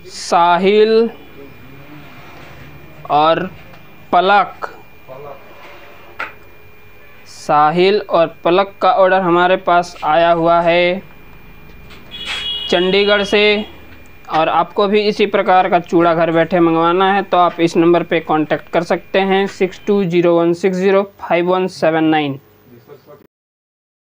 साहिल और पलक, साहिल और पलक का ऑर्डर हमारे पास आया हुआ है चंडीगढ़ से। और आपको भी इसी प्रकार का चूड़ा घर बैठे मंगवाना है तो आप इस नंबर पे कांटेक्ट कर सकते हैं 6201605179।